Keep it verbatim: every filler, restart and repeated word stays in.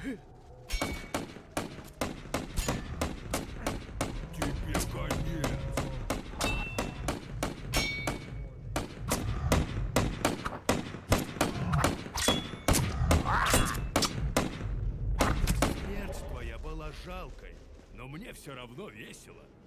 Тебе конец. Смерть твоя была жалкой, но мне все равно весело.